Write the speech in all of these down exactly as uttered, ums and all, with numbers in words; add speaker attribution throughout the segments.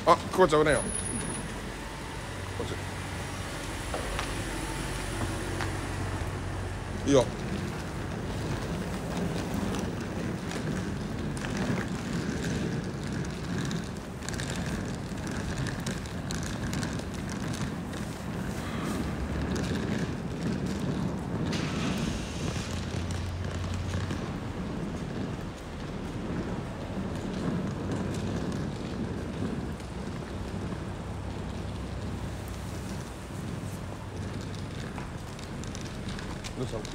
Speaker 1: あ、久保ちゃん危ないよ。こっちいいよ。どうしたの？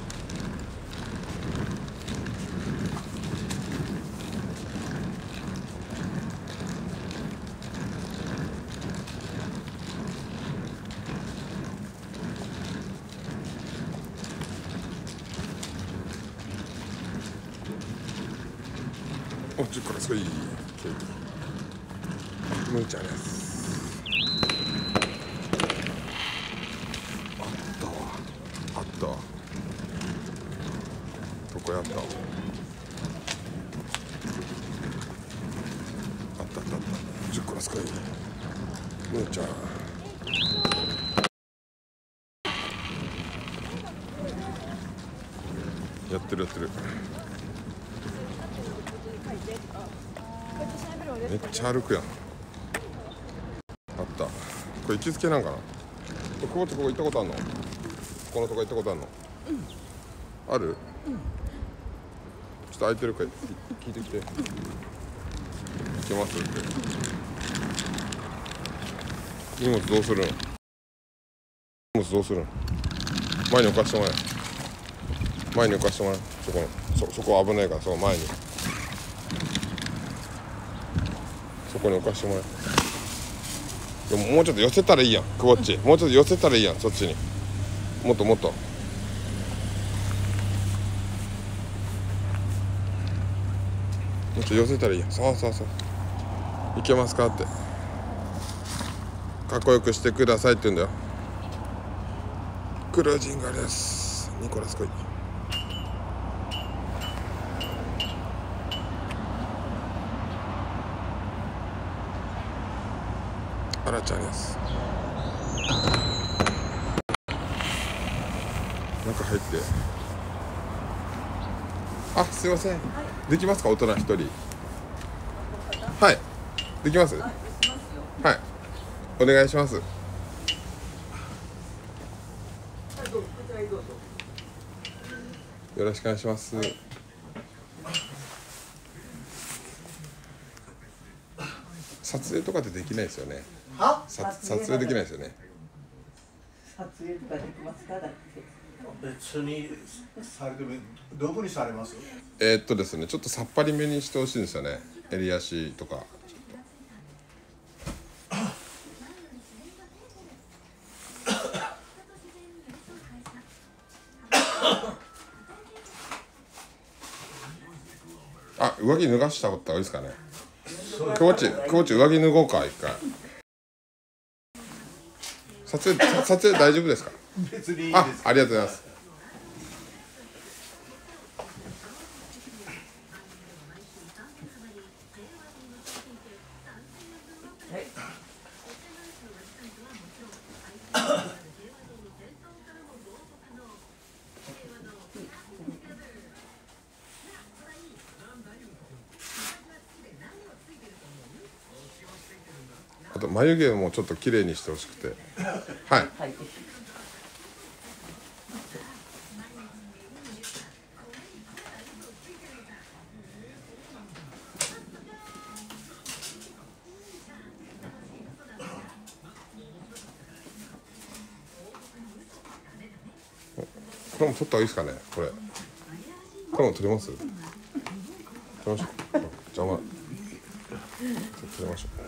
Speaker 1: お、じゅっこですごいケーキ。むーちゃんです。あったわ。あったわ。どこやったわ。あったあったあった。じゅっこですごい。むーちゃん。やってるやってる。めっちゃ歩くやん。あった。これ行きつけなんかな。久保ちゃんここ行ったことあるの？このとこ行ったことあるの？うん、ある？うん、ちょっと空いてるか聞いてきて。行けますって。荷物どうするの？荷物どうするの？前に置かしてもらえ。前に置かしてもらえ。そこの そ, そこ危ないからその前に。そこに置かしてもらえ。でももうちょっと寄せたらいいやん、くぼっち。もうちょっと寄せたらいいやん、そっちに。もっともっと。もっと寄せたらいいやん。そうそうそう。いけますかって。かっこよくしてくださいって言うんだよ。クルージングあれです。ニコラス来い。あらちゃんです。中入って。あ、すいません。できますか、大人一人。はい。できます。はい。お願いします。よろしくお願いします。撮影とかってできないですよね。
Speaker 2: は？
Speaker 1: 撮影できないですよね。
Speaker 2: 撮影とかできますか？だって。
Speaker 3: 別にされてもどこにされます？
Speaker 1: えー、っとですね、ちょっとさっぱりめにしてほしいんですよね。襟足とか。あ、上着脱がした方がいいですかね。くぼっち、くぼっち上着脱ごうか一回。撮影撮影大丈夫ですか？
Speaker 3: 別にいいです。
Speaker 1: あ、ありがとうございます。あと眉毛もちょっと綺麗にしてほしくて。はい。
Speaker 2: はい。
Speaker 1: これも撮った方がいいですかね。これ。これも撮れます？撮りましょう。邪魔。撮りましょう。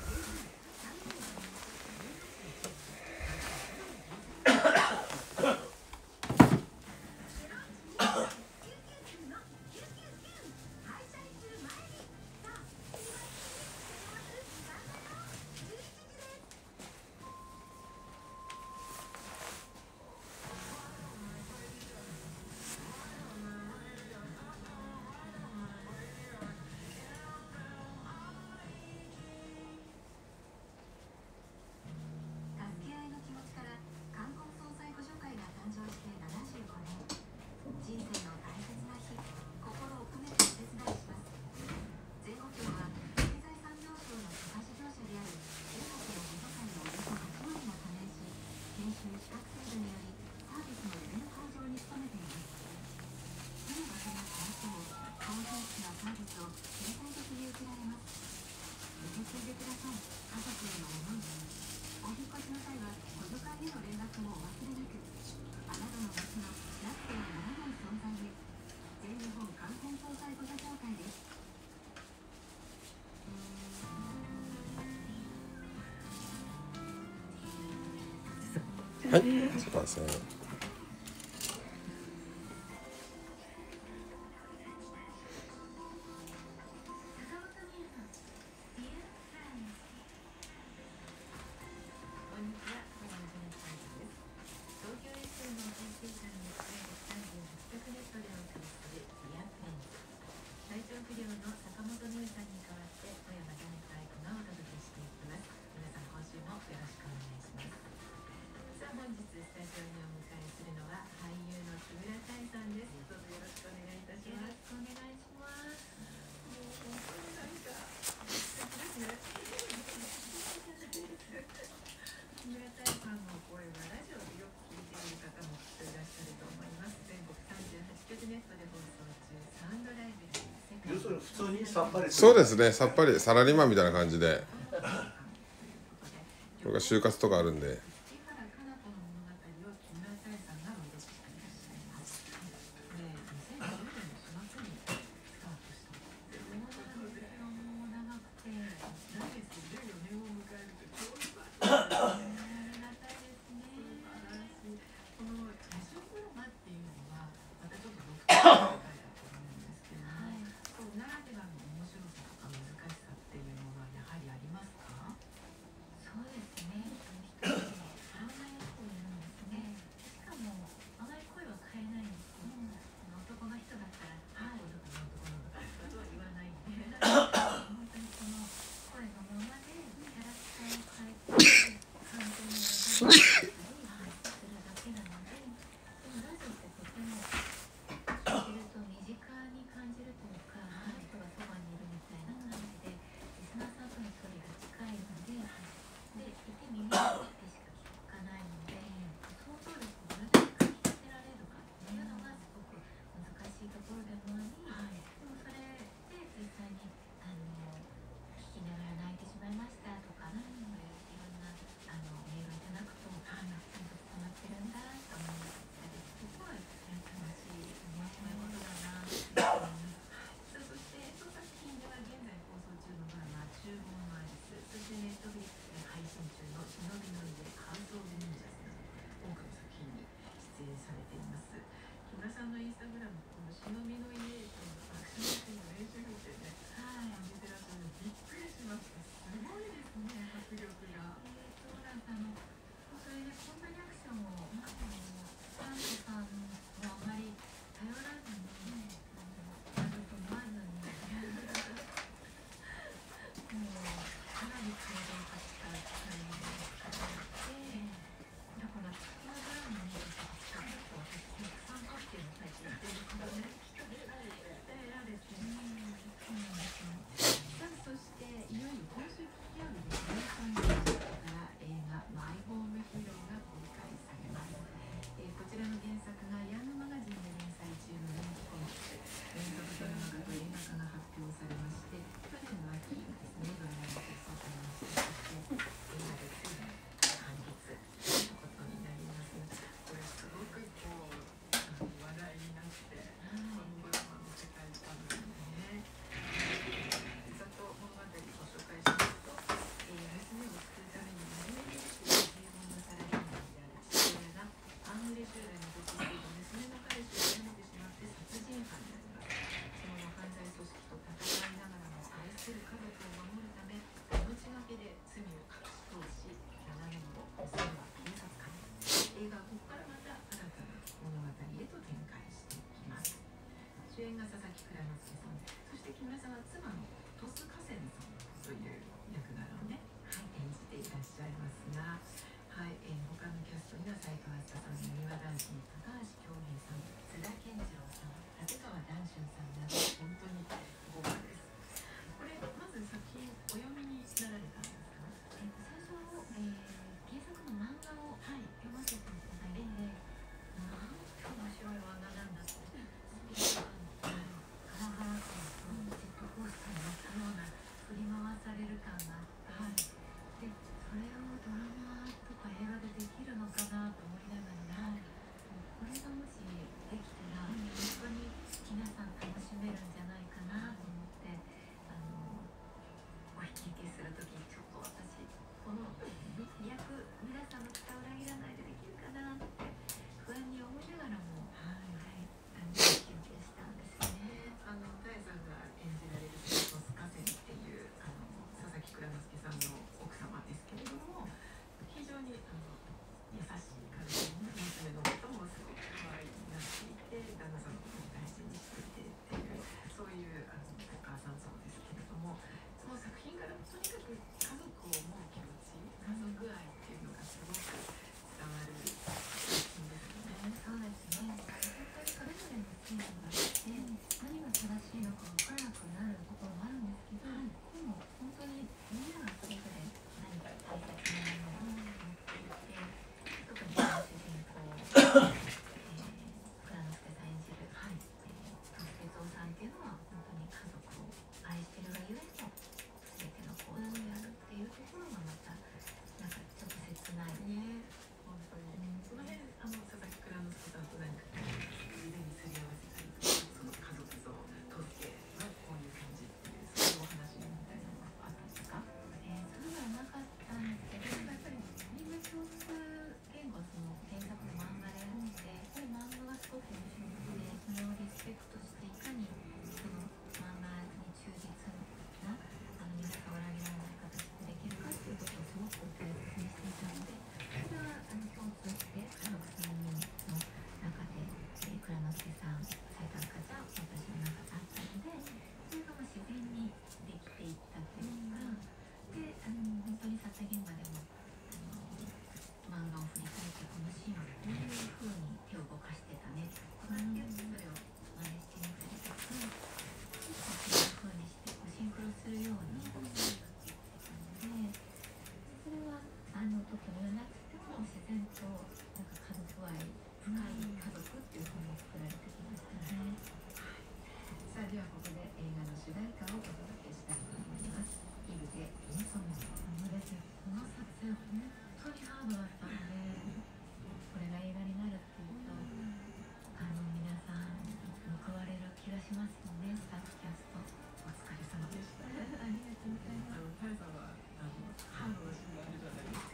Speaker 1: はい、すいません。
Speaker 3: 普通にさっぱり。
Speaker 1: そうですね、さっぱりサラリーマンみたいな感じで。これが就活とかあるんで。
Speaker 4: 振り回される時にはなくても自然となんか家族愛深い家族っていう風に作られてきましたね。さあではここで映画の主題歌をお届けしたいと思います。イブでインソムニアです。この撮影本当にハードだったので、これが映画になるっていうとあの皆さん報われる気がしますよね。スタッフキャストお疲れ様でした。ありがとうございます。タイさんはあのハードなシーンがあるじゃないですか。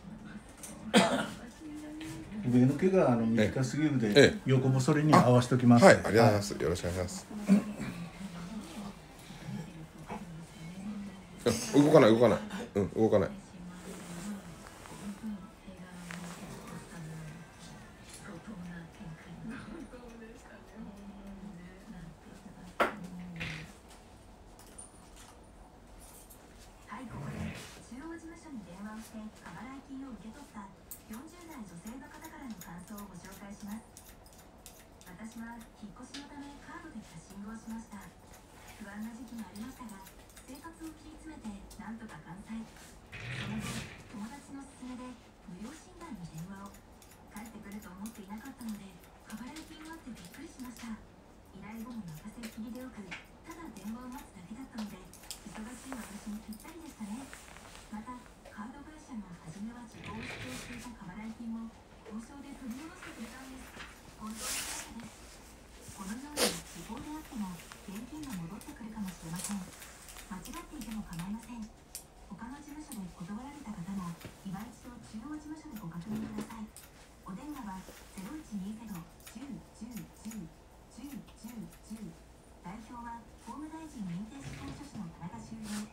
Speaker 3: 上の毛があの短すぎるで、
Speaker 1: ええ、
Speaker 3: 横もそれに合わせておきます。
Speaker 1: はい、ありがとうございます。よろしくお願いします。動かない動かない、うん動かない。
Speaker 5: 私は引っ越しのためカードでキャッシングをしました。不安な時期もありましたが、生活を切り詰めてなんとか完済。その後、友達の勧めで無料診断に電話を。帰ってくると思っていなかったので、過払い金があってびっくりしました。依頼後も任せっきりでよく、ただ電話を待つだけだったので、忙しい私にぴったりでしたね。また、カード会社が初めは時効を主張していた過払い金も交渉で取り戻してくれたんです。本当に感謝です。このように時効であっても現金が戻ってくるかもしれません。間違っていても構いません。他の事務所で断られた方も今一度中央事務所でご確認ください。お電話は ゼロいちにゼロ いちゼロ いちゼロ いちゼロ いちゼロ いちゼロ 代表は法務大臣認定司法書士の田中修平。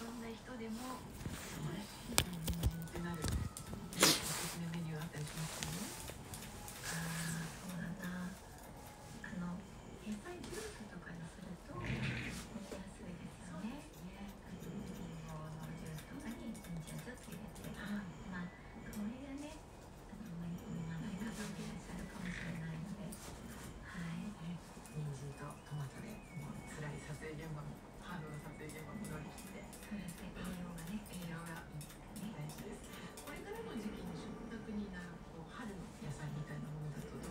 Speaker 4: そんな人でも素晴らしい人参ってなるおすすめメニューあったりしますよね。ああ、そうだな。あの野菜ジュースとかにすると持ちやすいですよね。あのリンゴのジュースとかに人参をちょっと入れて、まあ香りがね、あのまあまあ選んでいらっしゃるかもしれないので、はい。
Speaker 6: 人参とトマトでもう辛い撮影現場もハードな撮影現場も乗り切って
Speaker 4: そうですね、栄養がね、
Speaker 6: 栄養が大事です。これからの時期に食卓になるこう春の野菜みたいなものだと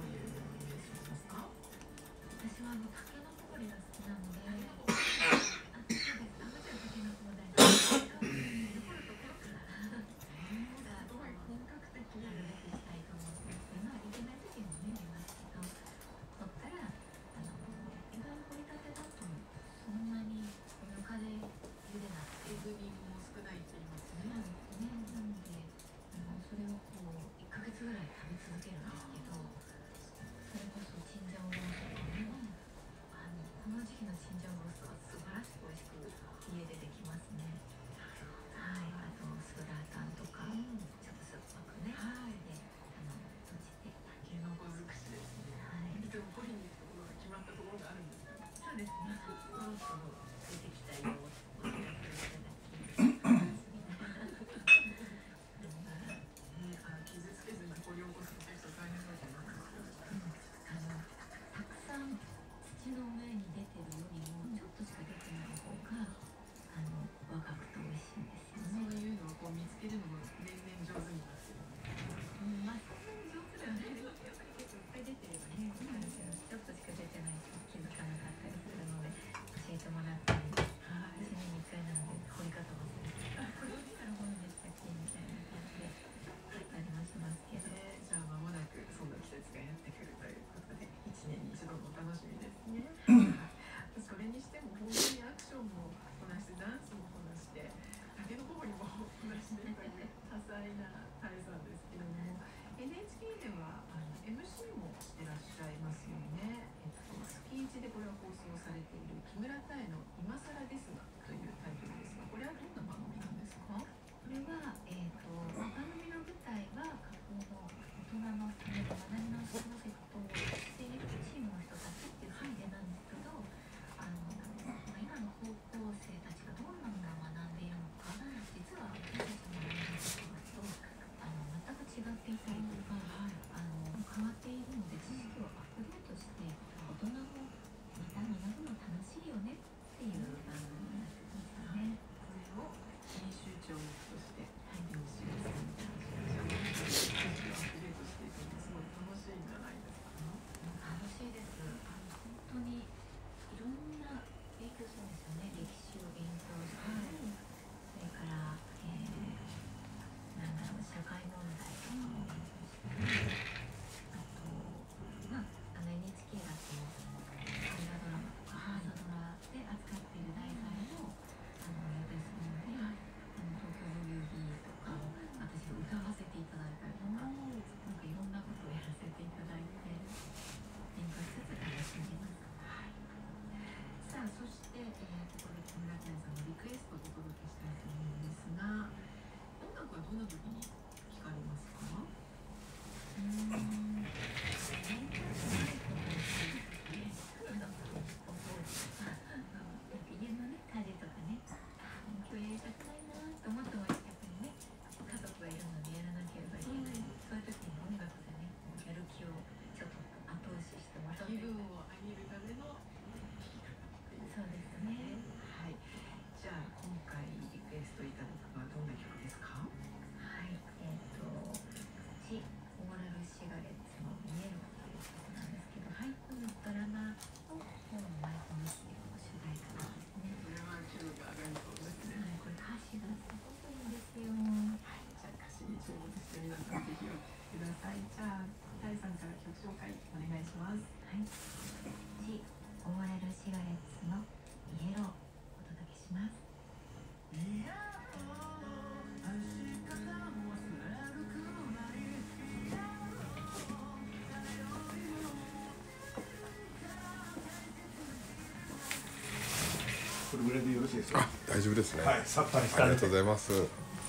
Speaker 3: しいですよ。
Speaker 1: あ、大丈夫ですね。
Speaker 3: はい、さっぱりした
Speaker 1: ありがとうございます。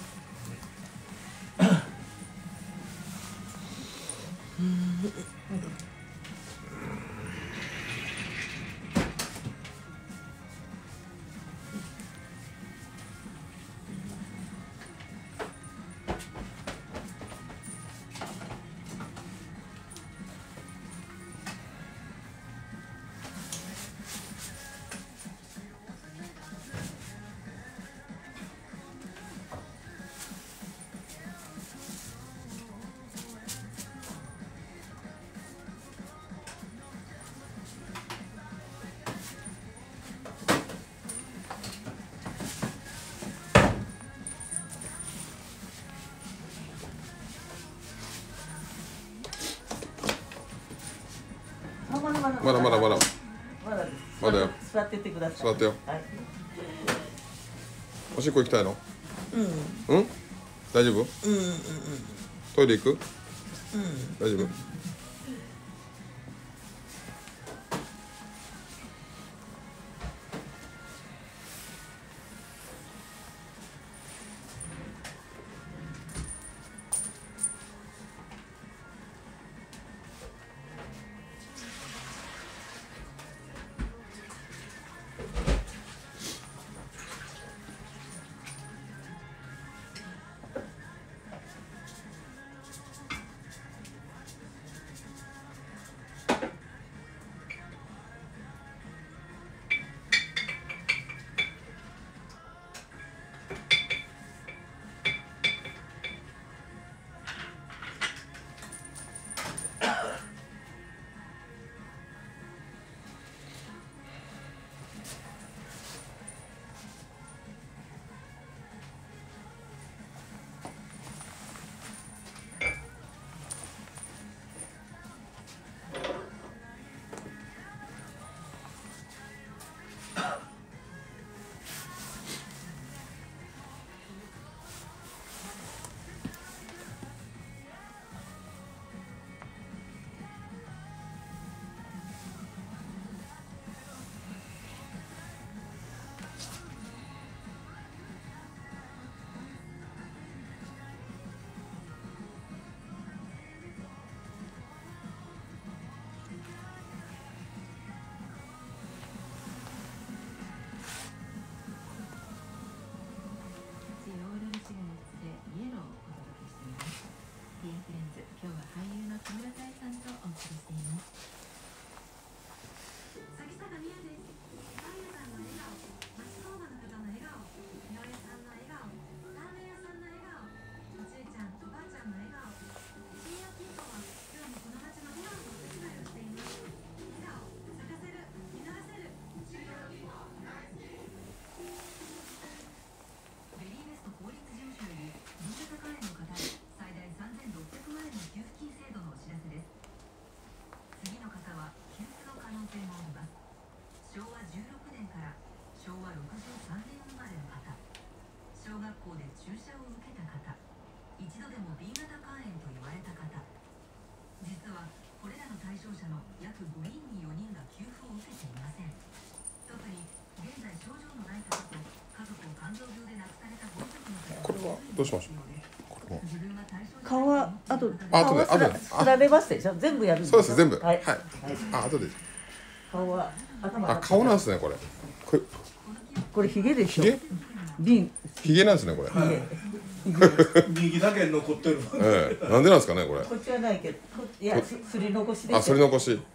Speaker 2: あまだまだ
Speaker 1: まだまだまだ
Speaker 2: まだです
Speaker 1: まだよ。
Speaker 2: 座ってってください。
Speaker 1: 座ってよ。
Speaker 2: はい。
Speaker 1: おしっこ行きたいの？
Speaker 2: うん。
Speaker 1: うん？大丈夫？
Speaker 2: うんうん
Speaker 1: トイレ行く？
Speaker 2: うん。
Speaker 1: 大丈夫？
Speaker 4: ジオーラルシガレッツでイエローをお届けしています。ディアフレンズ、今日は俳優の木村多江さんとお送りしています。
Speaker 5: 崎坂美也です。パン屋さんの笑顔、町工場の方の笑顔、井上さんの笑顔、ラーメン屋さんの笑顔、おじいちゃん、おばあちゃんの笑顔。深夜金庫は今日もこの町の笑顔のお手伝いをしています。笑顔、咲かせる、見逃せる。ベリーベスト法律事務所より新潟肝炎の方へ最大さんぜんろっぴゃくまんえんの給付金制度のお知らせです。次の方は給付の可能性もあります。昭和じゅうろくねんから昭和ろくじゅうさんねん生まれの方、小学校で注射を受けた方、一度でも B 型肝炎と言われた方。実はこれらの対象者の約ごにんによにんが給付を受けていません。特に現在症状のない方と家族を肝臓病で亡くされたご遺族の方、
Speaker 1: これはどうしましょう？これも。
Speaker 5: 自分が対象者
Speaker 2: 顔はあと
Speaker 1: あ
Speaker 2: 顔は
Speaker 1: 後で後で
Speaker 2: すられますでしょ。全部やるん
Speaker 1: そうです全部。
Speaker 2: はい。
Speaker 1: はい。あ、後で。
Speaker 2: 顔は頭
Speaker 1: あ、顔なんですねこれ。これ
Speaker 2: これヒゲでしょ。
Speaker 1: ヒゲ？
Speaker 2: 瓶
Speaker 1: ヒゲなんですねこれ。
Speaker 3: 右だけ残ってる。
Speaker 1: ええ、なんでなんですかねこれ。
Speaker 2: こっちはないけど、こいやすすり残しでしょ。
Speaker 1: あ、それ残し。